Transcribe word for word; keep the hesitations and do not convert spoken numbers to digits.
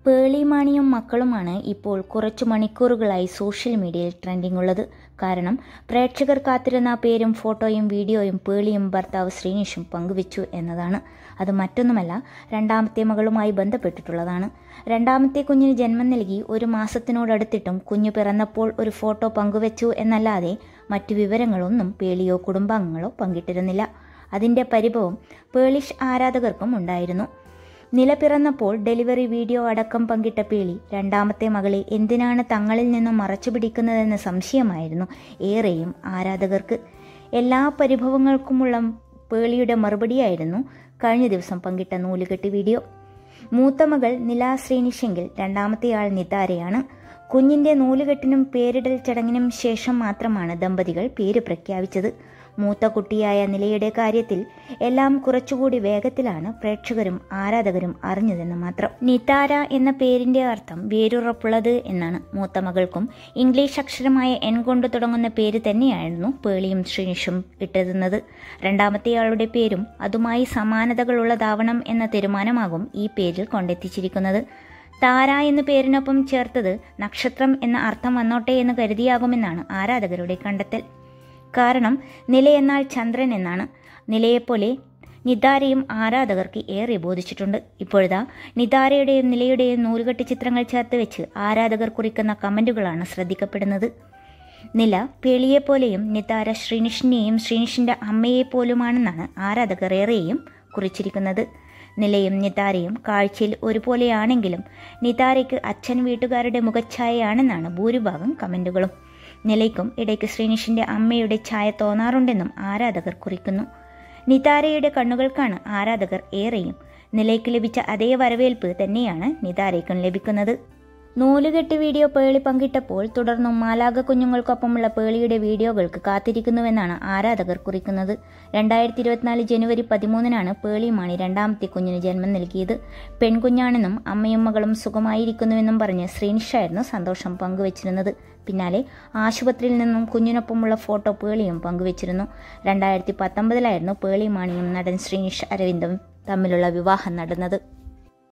പേളി മാണിയും മക്കളുമാണ് ഇപ്പോൾ കുറച്ചു മണിക്കൂറുകളായി സോഷ്യൽ മീഡിയയിൽ ട്രെൻഡിംഗ് ഉള്ളത്. കാരണം പ്രേക്ഷകർ കാത്തിരുന്ന പേരും ഫോട്ടോയും വീഡിയോയും പേളിയും ഭർത്താവ് ശ്രീനിഷും പങ്കുവച്ചു എന്നതാണ്. അത് മറ്റൊന്നുമല്ല, രണ്ടാമത്തെ മകളുമായി ബന്ധപ്പെട്ടിട്ടുള്ളതാണ്. രണ്ടാമത്തെ കുഞ്ഞിന് ജന്മം നൽകി ഒരു മാസത്തിനോടടുത്തിട്ടും കുഞ്ഞു പിറന്നപ്പോൾ ഒരു ഫോട്ടോ പങ്കുവച്ചു എന്നല്ലാതെ മറ്റു വിവരങ്ങളൊന്നും പേളിയോ കുടുംബാംഗങ്ങളോ പങ്കിട്ടിരുന്നില്ല. അതിൻ്റെ പരിഭവം പേളിഷ് ആരാധകർക്കും ഉണ്ടായിരുന്നു. നില പിറന്നപ്പോൾ ഡെലിവറി വീഡിയോ അടക്കം പങ്കിട്ട പേളി രണ്ടാമത്തെ മകളെ എന്തിനാണ് തങ്ങളിൽ നിന്നും മറച്ചു പിടിക്കുന്നതെന്ന സംശയമായിരുന്നു ഏറെയും ആരാധകർക്ക്. എല്ലാ പരിഭവങ്ങൾക്കുമുള്ള പേളിയുടെ മറുപടിയായിരുന്നു കഴിഞ്ഞ ദിവസം പങ്കിട്ട നൂലുകെട്ട് വീഡിയോ. മൂത്ത മകൾ നില ശ്രീനിഷെങ്കിൽ രണ്ടാമത്തെയാൾ നിതാരയാണ്. കുഞ്ഞിൻ്റെ നൂലുകെട്ടിനും പേരിടൽ ചടങ്ങിനും ശേഷം മാത്രമാണ് ദമ്പതികൾ പേര് പ്രഖ്യാപിച്ചത്. മൂത്ത കുട്ടിയായ നിലയുടെ കാര്യത്തിൽ എല്ലാം കുറച്ചുകൂടി വേഗത്തിലാണ് പ്രേക്ഷകരും ആരാധകരും അറിഞ്ഞതെന്ന് മാത്രം. നിതാര എന്ന പേരിന്റെ അർത്ഥം വേരുറപ്പുള്ളത് എന്നാണ്. മൂത്ത മകൾക്കും ഇംഗ്ലീഷ് അക്ഷരമായ എൻ കൊണ്ട് തുടങ്ങുന്ന പേര് തന്നെയായിരുന്നു പേളിയും ശ്രീനിഷും ഇട്ടിരുന്നത്. രണ്ടാമത്തെയാളുടെ പേരും അതുമായി സമാനതകളുള്ളതാവണം എന്ന തീരുമാനമാകും ഈ പേരിൽ കൊണ്ടെത്തിച്ചിരിക്കുന്നത്. താര എന്ന പേരിനൊപ്പം ചേർത്തത് നക്ഷത്രം എന്ന അർത്ഥം വന്നോട്ടെ എന്ന് കരുതിയാകുമെന്നാണ് ആരാധകരുടെ കണ്ടെത്തൽ. കാരണം നില എന്നാൽ ചന്ദ്രൻ എന്നാണ്. നിലയെപ്പോലെ നിതാരയും ആരാധകർക്ക് ഏറെ ബോധിച്ചിട്ടുണ്ട്. ഇപ്പോഴതാ നിതാരയുടെയും നിലയുടെയും നൂലുകെട്ട് ചിത്രങ്ങൾ ചേർത്ത് വെച്ച് ആരാധകർ കുറിക്കുന്ന കമന്റുകളാണ് ശ്രദ്ധിക്കപ്പെടുന്നത്. നില പേളിയെപ്പോലെയും നിതാര ശ്രീനിഷിനെയും ശ്രീനിഷിന്റെ അമ്മയെപ്പോലുമാണെന്നാണ് ആരാധകർ ഏറെയും കുറിച്ചിരിക്കുന്നത്. നിലയും നിതാരയും കാഴ്ചയിൽ ഒരുപോലെയാണെങ്കിലും നിതാരയ്ക്ക് അച്ഛൻ വീട്ടുകാരുടെ മുഖഛായയാണെന്നാണ് ഭൂരിഭാഗം കമന്റുകളും. നിലയ്ക്കും ഇടയ്ക്ക് ശ്രീനിഷിന്റെ അമ്മയുടെ ഛായ തോന്നാറുണ്ടെന്നും ആരാധകർ കുറിക്കുന്നു. നിതാരയുടെ കണ്ണുകൾക്കാണ് ആരാധകർ ഏറെയും. നിലയ്ക്ക് ലഭിച്ച അതേ വരവേൽപ്പ് തന്നെയാണ് നിതാരയ്ക്കും ലഭിക്കുന്നത്. നൂലുകെട്ട് വീഡിയോ പേളി പങ്കിട്ടപ്പോൾ തുടർന്നും മാലാഖ കുഞ്ഞുങ്ങൾക്കൊപ്പമുള്ള പേളിയുടെ വീഡിയോകൾക്ക് കാത്തിരിക്കുന്നുവെന്നാണ് ആരാധകർ കുറിക്കുന്നത്. രണ്ടായിരത്തി ഇരുപത്തിനാല് ജനുവരി പതിമൂന്നിനാണ് പേളി മാണി രണ്ടാമത്തെ കുഞ്ഞിന് ജന്മം നൽകിയത്. പെൺകുഞ്ഞാണെന്നും അമ്മയും മകളും സുഖമായിരിക്കുന്നുവെന്നും പറഞ്ഞ് ശ്രീനിഷായിരുന്നു സന്തോഷം പങ്കുവച്ചിരുന്നത്. പിന്നാലെ ആശുപത്രിയിൽ നിന്നും കുഞ്ഞിനൊപ്പമുള്ള ഫോട്ടോ പേളിയും പങ്കുവച്ചിരുന്നു. രണ്ടായിരത്തി പത്തൊമ്പതിലായിരുന്നു പേളി മാണിയും നടൻ ശ്രീനിഷ് അരവിന്ദും തമ്മിലുള്ള വിവാഹം നടന്നത്.